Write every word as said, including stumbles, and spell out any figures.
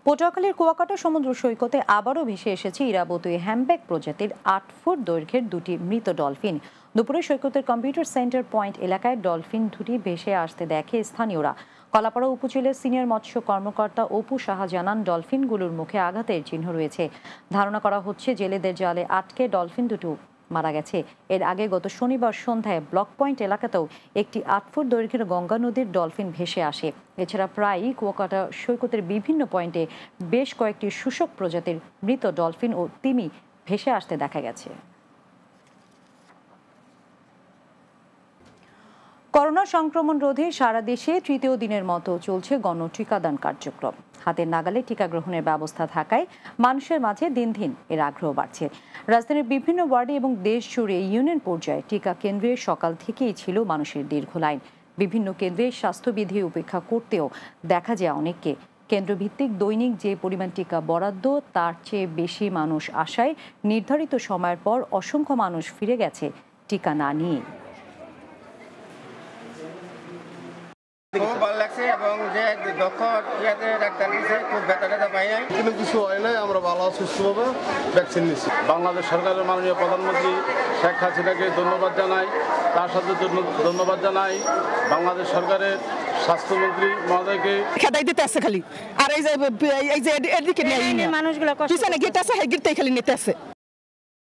পটুয়াখালীর কুয়াকাটা সমুদ্র সৈকতে আবারও ভেসে এসেছে ইরাবতী হ্যামব্যাক প্রজাতির আট ফুট দৈর্ঘ্যের দুটি মৃত ডলফিন। দুপুরে সৈকতের কম্পিউটার সেন্টার পয়েন্ট এলাকায় ডলফিন দুটি ভেসে আসতে দেখে স্থানীয়রা। কলাপাড়া উপজেলার সিনিয়র মৎস্য কর্মকর্তা অপু সাহা জানান, ডলফিনগুলোর মুখে আঘাতের চিহ্ন রয়েছে। ধারণা করা হচ্ছে জেলেদের জালে আটকে ডলফিন দুটো মারা গেছে। এর আগে গত শনিবার সন্ধ্যায় ব্লক পয়েন্ট এলাকাতেও একটি আট ফুট দৈর্ঘ্যের গঙ্গা নদীর ডলফিন ভেসে আসে। এছাড়া প্রায়ই কুয়াকাটা সৈকতের বিভিন্ন পয়েন্টে বেশ কয়েকটি শুষ্ক প্রজাতির মৃত ডলফিন ও তিমি ভেসে আসতে দেখা গেছে। করোনা সংক্রমণ রোধে সারা দেশে তৃতীয় দিনের মতো চলছে গণ টিকাদান কার্যক্রম। হাতের নাগালে টিকা গ্রহণের ব্যবস্থা থাকায় মানুষের মাঝে দিন দিন এর আগ্রহ বাড়ছে। রাজধানীর বিভিন্ন ওয়ার্ডে এবং দেশ জুড়ে ইউনিয়ন পর্যায়ে টিকা কেন্দ্রে সকাল থেকেই ছিল মানুষের দীর্ঘ লাইন। বিভিন্ন কেন্দ্রে স্বাস্থ্যবিধি উপেক্ষা করতেও দেখা যায় অনেককে। কেন্দ্রভিত্তিক দৈনিক যে পরিমাণ টিকা বরাদ্দ, তার চেয়ে বেশি মানুষ আসায় নির্ধারিত সময়ের পর অসংখ্য মানুষ ফিরে গেছে টিকা না নিয়ে। খুব ভালো লাগছে এবং যে দক্ষ ডাক্তার দিয়েছে, খুব ব্যথা ট্যাথা পাই নাই, কিন্তু কিছু হয় নাই। আমরা ভালো সুস্থভাবে ভ্যাকসিন নিচ্ছি। বাংলাদেশ সরকারের মাননীয় প্রধানমন্ত্রী শেখ হাসিনাকে ধন্যবাদ জানাই। তার সাথে ধন্যবাদ জানাই বাংলাদেশ সরকারের স্বাস্থ্যমন্ত্রী মহোদয়কে। খেদাই দিতে আছে খালি, আর এই যে এই যে এদিকে মানুষগুলো পিছনে গেট আছে, হ্যাঁ গেটটাই খালি নিতে আছে।